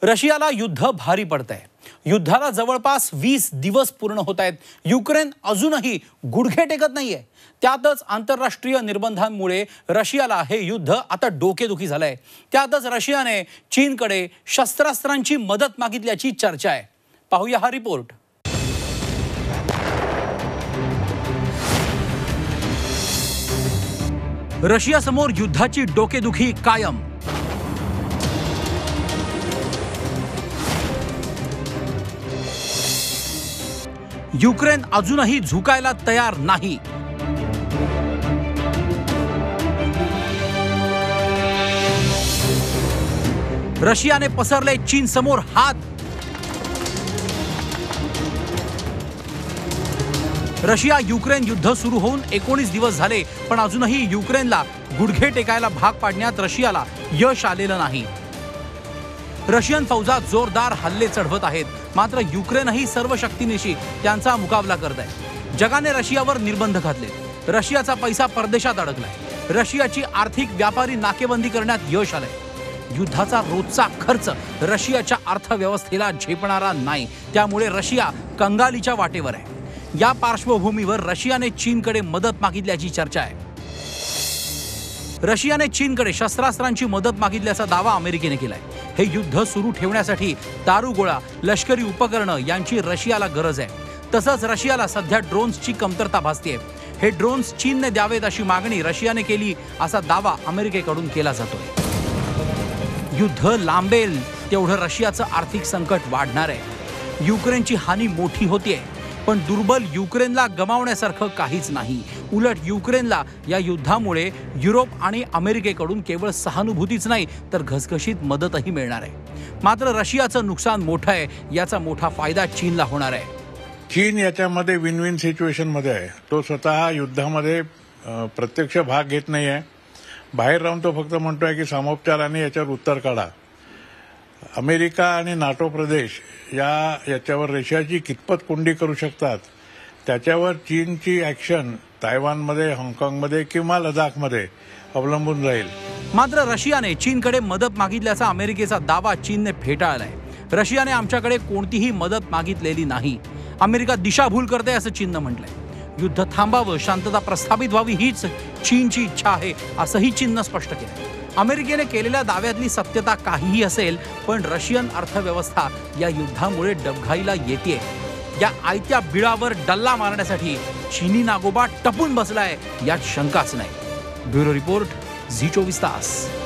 रशियाला युद्ध भारी पडतंय। युद्धाला जवळपास 20 दिवस पूर्ण होत आहेत। युक्रेन अजूनही गुडघे टेकत नाहीये। त्यातच आंतरराष्ट्रीय निर्बंधांमुळे रशियाला हे युद्ध आता डोकेदुखी झालंय। त्यातच रशियाने चीनकडे शस्त्रास्त्रांची मदत मागितल्याची चर्चा आहे। पाहूया हा रिपोर्ट। रशियासमोर युद्धाची डोकेदुखी कायम। युक्रेन अजूनही झुकायला तयार नाही। रशियाने पसरले चीन समोर हात। रशिया युक्रेन युद्ध सुरू होऊन 19 दिवस झाले, पण अजूनही युक्रेनला गुडघे टेकायला भाग पाडण्यात रशियाला यश आलेलं नाही। रशियन फौजा जोरदार हल्ले चढवत आहेत, मात्र युक्रेनही सर्व शक्तीनिशी त्यांचा मुकाबला करत आहे। जगाने रशियावर निर्बंध घातले। रशियाचा पैसा परदेशात अडकलाय। रशियाची आर्थिक व्यापारी नाकेबंदी करण्यात यश आलंय। युद्धाचा रोजचा खर्च रशियाच्या अर्थव्यवस्थेला झेपणारा नाही, त्यामुळे रशिया कंगालीच्या वाटेवर आहे। या पार्श्वभूमीवर रशियाने चीनकडे मदत मागितल्याची चर्चा आहे। रशियाने चीनकडे शस्त्रास्त्रांची मदत मागितल्याचा दावा अमेरिकेने केलाय। हे युद्ध सुरू ठेवण्यासाठी दारुगोळा, लष्करी उपकरणं यांची रशियाला गरज आहे। तसंच रशियाला सध्या ड्रोन्सची कमतरता भासतेय। हे ड्रोन्स चीनने द्यावेत अशी मागणी रशियाने केली असा दावा अमेरिकेकडून केला जातोय। युद्ध लांबेल तेवढं रशियाचं आर्थिक संकट वाढणार आहे। युक्रेनची हानी मोठी होतीये, पण दुर्बल युक्रेनला गमावण्यासारखं काहीच नाही। उलट युक्रेनला या युद्धामुळे युरोप आणि अमेरिकेकडून केवळ सहानुभूतीच नाही तर घसघशीत मदतही मिळणार आहे। मात्र रशियाचं नुकसान मोठं आहे, याचा मोठा फायदा चीनला होणार आहे। चीन याच्यामध्ये विन विन सिच्युएशन मध्ये आहे। तो स्वतः युद्धामध्ये प्रत्यक्ष भाग घेत नाही आहे। बाहेर राहून तो फक्त म्हणतोय की सामोपचाराने याच्यावर उत्तर काढा। अमेरिका आणि नाटो प्रदेश याच्यावर रशियाची कितपत कोंडी करू शकतात त्याच्यावर चीनची ॲक्शन तायवानमध्ये, हाँगकाँगमध्ये किंवा लडाखमध्ये अवलंबून राहील। मात्र रशियाने चीनकडे मदत मागितल्याचा अमेरिकेचा दावा चीनने फेटाळलाय। रशियाने आमच्याकडे कोणतीही मदत मागितलेली नाही। अमेरिका दिशाभूल करते असं चीननं म्हटलंय। युद्ध थांबावं, शांतता प्रस्थापित व्हावी हीच चीनची इच्छा आहे असंही चीननं स्पष्ट केलंय। अमेरिकेने केलेल्या दाव्यातली सत्यता काहीही असेल, पण रशियन अर्थव्यवस्था या युद्धामुळे डबघाईला येतेय। या आयत्या बिळावर डल्ला मारण्यासाठी चीनी नागोबा टपून बसलाय यात शंकाच नाही। ब्युरो रिपोर्ट, झी 24 तास।